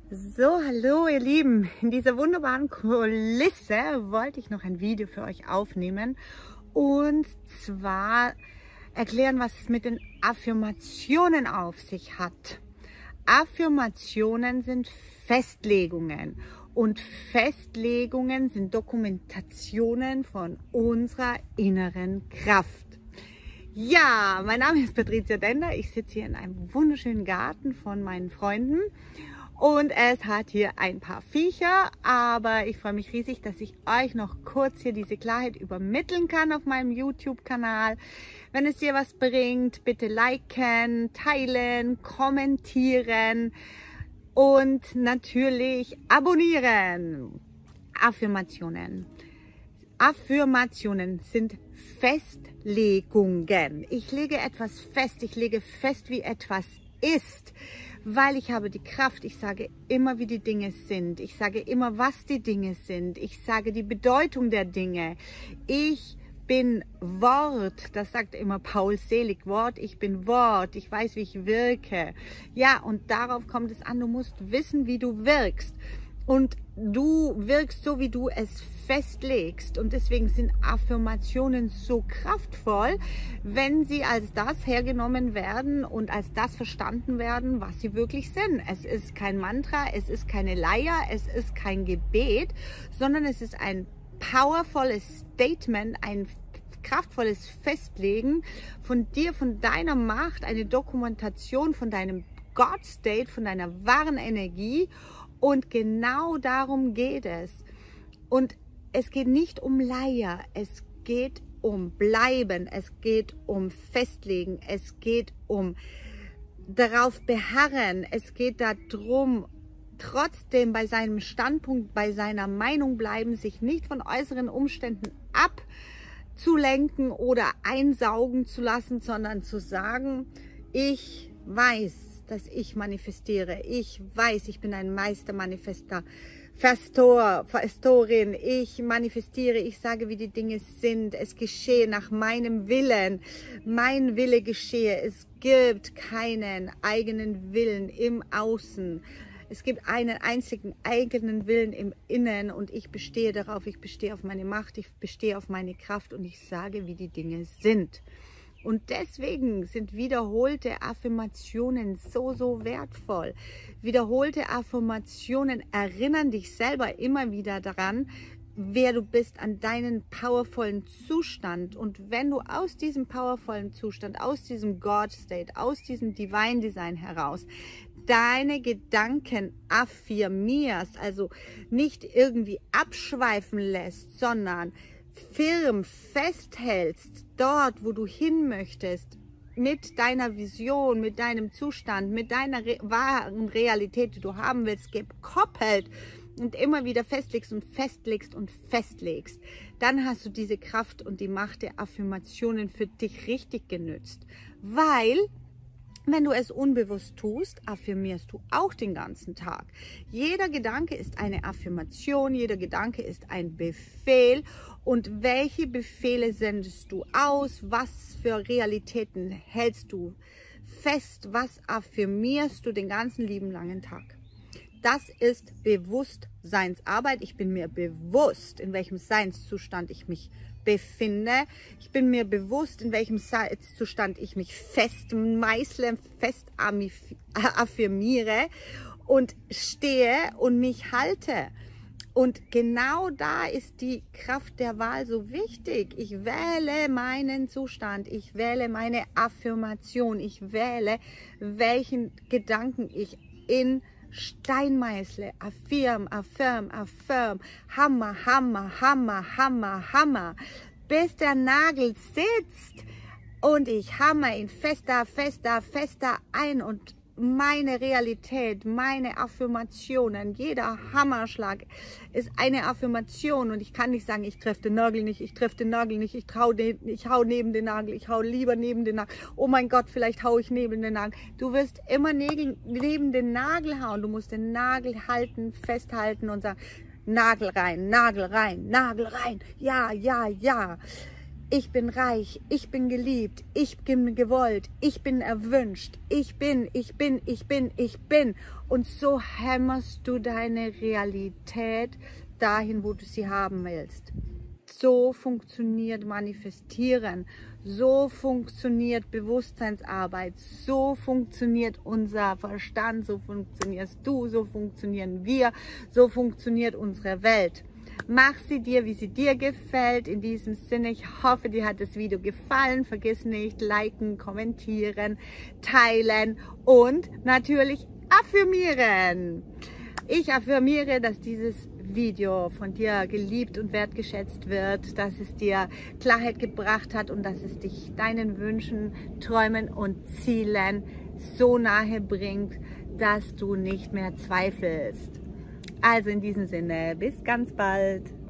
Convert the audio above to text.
So, hallo ihr Lieben, in dieser wunderbaren Kulisse wollte ich noch ein Video für euch aufnehmen und zwar erklären, was es mit den Affirmationen auf sich hat. Affirmationen sind Festlegungen und Festlegungen sind Dokumentationen von unserer inneren Kraft. Ja, mein Name ist Patricia Dender, ich sitze hier in einem wunderschönen Garten von meinen Freunden. Und es hat hier ein paar Viecher, aber ich freue mich riesig, dass ich euch noch kurz hier diese Klarheit übermitteln kann auf meinem YouTube-Kanal. Wenn es dir was bringt, bitte liken, teilen, kommentieren und natürlich abonnieren. Affirmationen. Affirmationen sind Festlegungen. Ich lege etwas fest, ich lege fest, wie etwas ist. Weil ich habe die Kraft, ich sage immer, wie die Dinge sind. Ich sage immer, was die Dinge sind. Ich sage die Bedeutung der Dinge. Ich bin Wort, das sagt immer Paul Selig, Wort, ich bin Wort, ich weiß, wie ich wirke. Ja, und darauf kommt es an, du musst wissen, wie du wirkst. Und du wirkst so, wie du es festlegst. Und deswegen sind Affirmationen so kraftvoll, wenn sie als das hergenommen werden und als das verstanden werden, was sie wirklich sind. Es ist kein Mantra, es ist keine Leier, es ist kein Gebet, sondern es ist ein powervolles Statement, ein kraftvolles Festlegen von dir, von deiner Macht, eine Dokumentation von deinem God-State, von deiner wahren Energie. Und genau darum geht es. Und es geht nicht um Leier, es geht um Bleiben, es geht um Festlegen, es geht um darauf beharren, es geht darum, trotzdem bei seinem Standpunkt, bei seiner Meinung bleiben, sich nicht von äußeren Umständen abzulenken oder einsaugen zu lassen, sondern zu sagen, ich weiß, dass ich manifestiere. Ich weiß, ich bin ein Festorin. Ich manifestiere, ich sage, wie die Dinge sind. Es geschehe nach meinem Willen. Mein Wille geschehe. Es gibt keinen eigenen Willen im Außen. Es gibt einen einzigen eigenen Willen im Innen und ich bestehe darauf. Ich bestehe auf meine Macht. Ich bestehe auf meine Kraft und ich sage, wie die Dinge sind. Und deswegen sind wiederholte Affirmationen so wertvoll. Wiederholte Affirmationen erinnern dich selber immer wieder daran, wer du bist, an deinen powervollen Zustand. Und wenn du aus diesem powervollen Zustand, aus diesem God-State, aus diesem Divine Design heraus deine Gedanken affirmierst, also nicht irgendwie abschweifen lässt, sondern firm festhältst, dort, wo du hin möchtest, mit deiner Vision, mit deinem Zustand, mit deiner wahren Realität, die du haben willst, gekoppelt und immer wieder festlegst und festlegst und festlegst, dann hast du diese Kraft und die Macht der Affirmationen für dich richtig genützt. Weil wenn du es unbewusst tust, affirmierst du auch den ganzen Tag. Jeder Gedanke ist eine Affirmation, jeder Gedanke ist ein Befehl. Und welche Befehle sendest du aus? Was für Realitäten hältst du fest? Was affirmierst du den ganzen lieben langen Tag? Das ist Bewusstseinsarbeit. Ich bin mir bewusst, in welchem Seinszustand ich mich befinde. Ich bin mir bewusst, in welchem Zustand ich mich festmeißle, fest affirmiere und stehe und mich halte. Und genau da ist die Kraft der Wahl so wichtig. Ich wähle meinen Zustand, ich wähle meine Affirmation, ich wähle, welchen Gedanken ich in Stein meißle. Affirm, affirm, affirm. Hammer, hammer, hammer, hammer, hammer. Bis der Nagel sitzt und ich hammer ihn fester, fester, fester ein und meine Realität, meine Affirmationen, jeder Hammerschlag ist eine Affirmation und ich kann nicht sagen, ich treffe den Nagel nicht, ich treffe den Nagel nicht, ich hau neben den Nagel, ich hau lieber neben den Nagel, oh mein Gott, vielleicht hau ich neben den Nagel. Du wirst immer neben den Nagel hauen, du musst den Nagel halten, festhalten und sagen, Nagel rein, Nagel rein, Nagel rein, ja, ja, ja. Ich bin reich, ich bin geliebt, ich bin gewollt, ich bin erwünscht, ich bin. Und so hämmerst du deine Realität dahin, wo du sie haben willst. So funktioniert Manifestieren, so funktioniert Bewusstseinsarbeit, so funktioniert unser Verstand, so funktionierst du, so funktionieren wir, so funktioniert unsere Welt. Mach sie dir, wie sie dir gefällt. In diesem Sinne, ich hoffe, dir hat das Video gefallen. Vergiss nicht, liken, kommentieren, teilen und natürlich affirmieren. Ich affirmiere, dass dieses Video von dir geliebt und wertgeschätzt wird, dass es dir Klarheit gebracht hat und dass es dich deinen Wünschen, Träumen und Zielen so nahe bringt, dass du nicht mehr zweifelst. Also in diesem Sinne, bis ganz bald.